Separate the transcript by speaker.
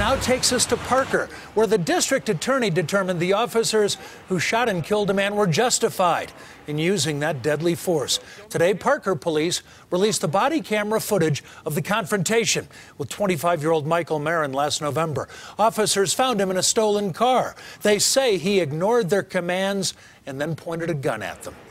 Speaker 1: now takes us to Parker, where the district attorney determined the officers who shot and killed a man were justified in using that deadly force. Today, Parker police released the body camera footage of the confrontation with 25-year-old Michael Marin last November. Officers found him in a stolen car. They say he ignored their commands and then pointed a gun at them.